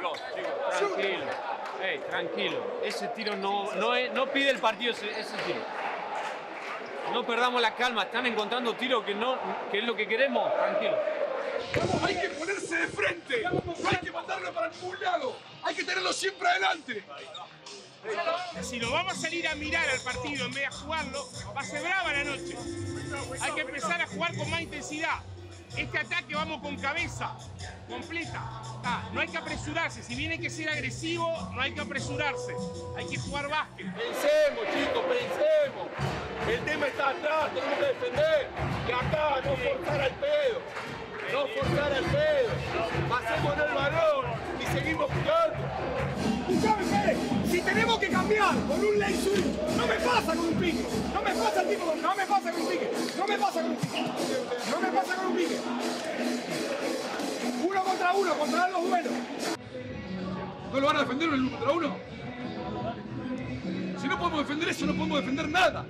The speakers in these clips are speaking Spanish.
Chicos, tranquilo. Tranquilo. Ese tiro no pide el partido ese tiro. No perdamos la calma. Están encontrando tiros que es lo que queremos. Tranquilo. Hay que ponerse de frente. No hay que mandarlo para ningún lado. Hay que tenerlo siempre adelante. Si nos vamos a salir a mirar al partido en vez de a jugarlo, va a ser brava la noche. Hay que empezar a jugar con más intensidad. Este ataque vamos con cabeza completa. No hay que apresurarse. Si bien hay que ser agresivo, no hay que apresurarse. Hay que jugar básquet. Pensemos, chicos, pensemos. El tema está atrás, tenemos que defender. Y acá, no forzar al pedo. No forzar al pedo. Pasémonos el balón y seguimos jugando. ¿Y saben qué? Si tenemos que cambiar con un lane switch, no me pasa con un pique. No me pasa el tipo, no me pasa con un pique. No me pasa con un pique. No me pasa con un pique. 1 contra 1, controlar los duelos. ¿No lo van a defender en el 1 contra 1? Si no podemos defender eso, no podemos defender nada.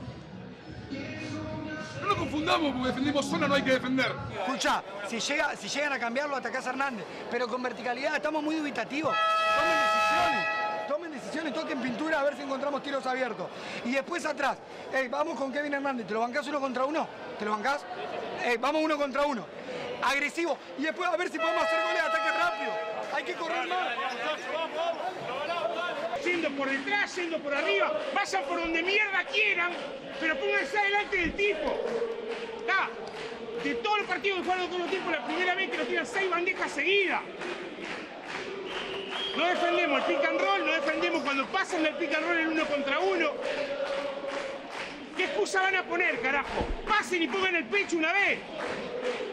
No nos confundamos porque defendimos zona, no hay que defender. Escucha, si llegan a cambiarlo, atacás a Hernández. Pero con verticalidad estamos muy dubitativos. Tomen decisiones, toquen pintura a ver si encontramos tiros abiertos. Y después atrás, vamos con Kevin Hernández. ¿Te lo bancás 1 contra 1? ¿Te lo bancás? Vamos 1 contra 1. Agresivo. Y después a ver si podemos hacer goles de ataque rápido. Hay que correr más. Yendo por detrás, yendo por arriba, vayan por donde mierda quieran, pero pónganse adelante del tipo. De todos los partidos que jugaron todo el tiempo, la primera vez que nos tiran 6 bandejas seguidas. No defendemos el pick and roll, no defendemos cuando pasan del pick and roll el 1 contra 1. ¿Qué excusa van a poner, carajo? Pasen y pongan el pecho una vez.